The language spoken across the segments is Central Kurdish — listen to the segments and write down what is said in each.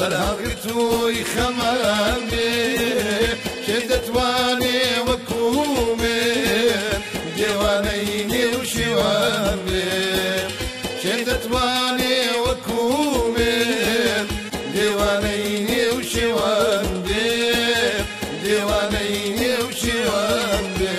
سرهاقتوي خمامي شدت واني وكومي ديوانيني وشوامي شدت واني وكومي ديوانيني وشوامي ديوانيني وشوامي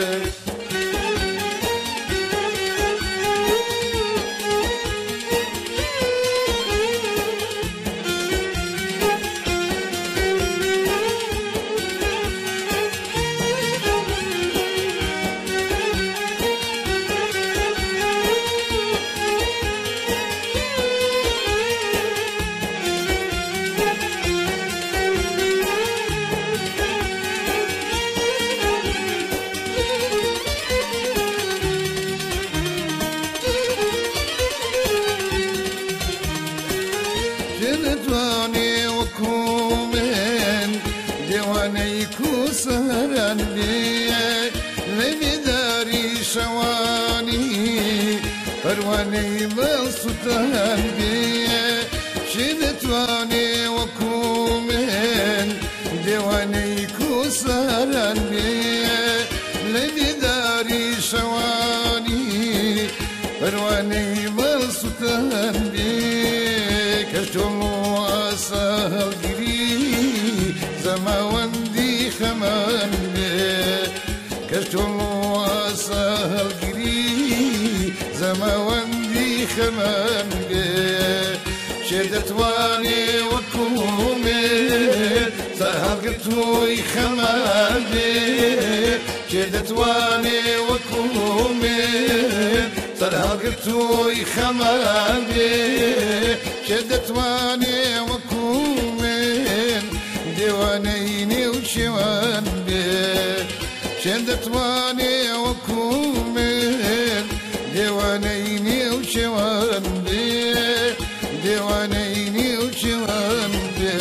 ديواني وكومين ديوانيكو سهران لي لبي داري شواني فرواني بسطان بي شدتواني وكومين ديوانيكو سهران لي لبي داري شواني فرواني بسطان بي كشتم واسهل جري زماوندي خمان بي كشتم واسهل جري زماوندي خمان بي شدت واني وكومي سهل قلتوي خمان بي شدت واني وكومي سرهاقتوي خمامي شدت واني وكومين ديوانيني وشوان بي شدت واني وكومين ديوانيني وشوان بي ديوانيني وشوان بي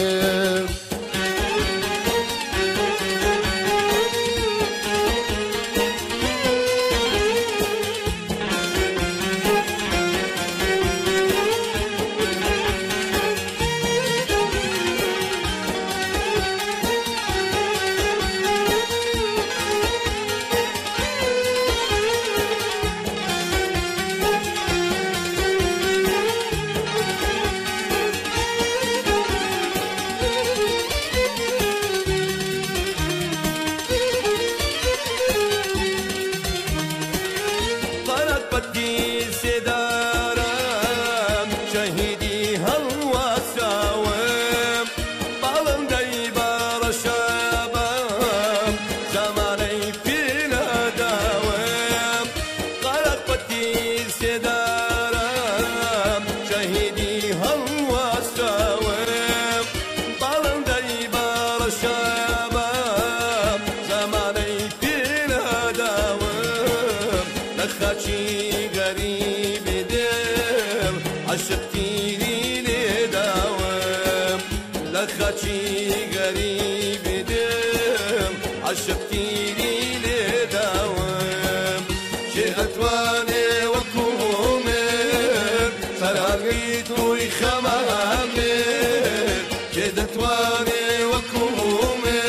عشقتيني لدوام جئت واني وكومي سرقيتوي خمامي جئت واني وكومي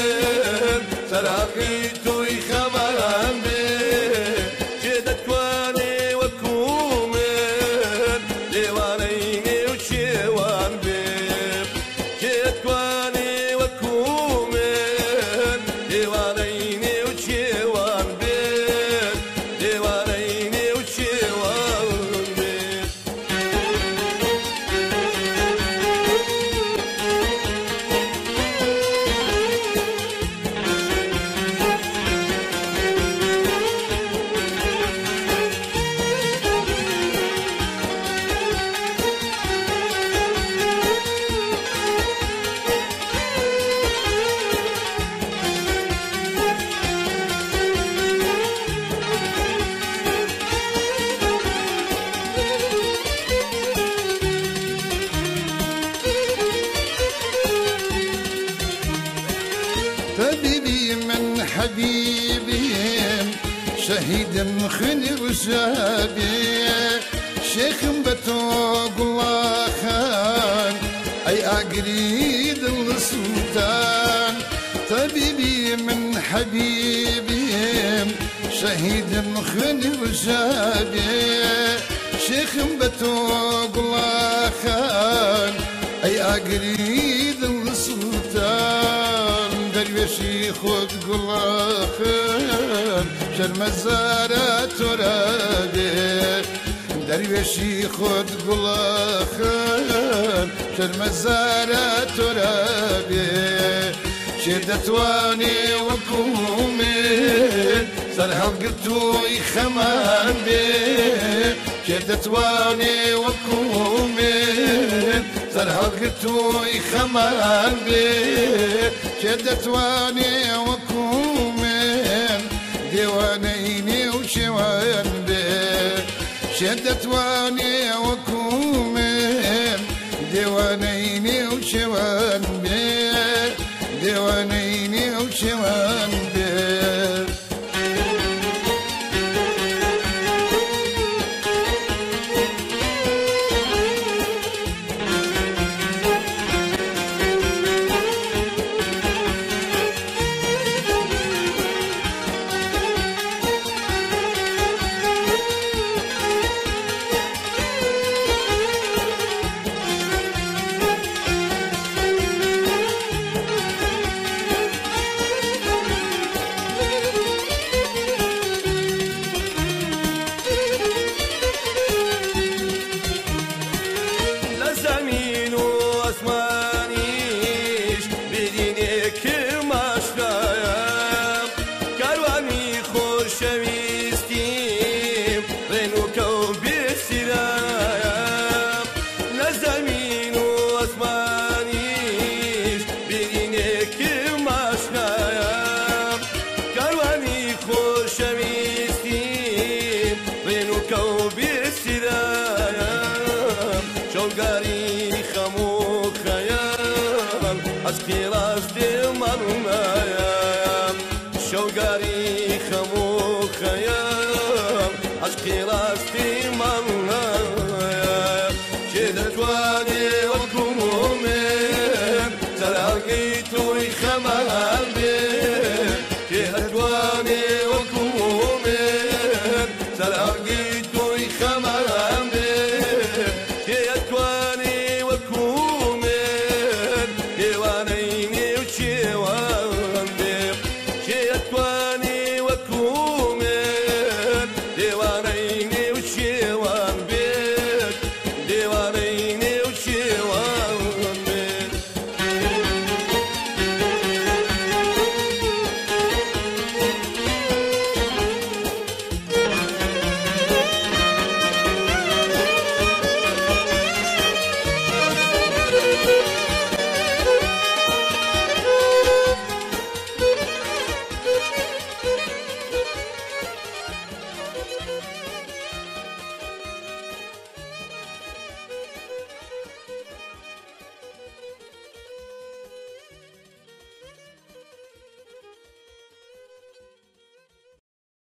سرقيتوي خمامي جئت واني وكومي ديوانيني وشيوان بي جئت واني وكومي ديوانيني وشيوان بي ديوانيني وشيوان بي طبيبي من حبيبي شهيد خني وشابي شيخ بتوق الله خان أي أقريد السلطان طبيبي من حبيبي شهيد مخني وشابي شيخ بتوق الله خان أي أقريد السلطان درويشي خد الله خان شرم الزارة ترابي درويشي خد الله خان شرم الزارة ترابي شدت واني وكومي سرحب قلتو يخمان بي شدت واني وكومي سرحب قلتو يخمان بي شدت واني وكومي ديوانيني وشوان بي شدت واني وكومي ديوانيني وشوان بي ديوانيني وشوان بي شوقاري خمو خيال أسقي راسدي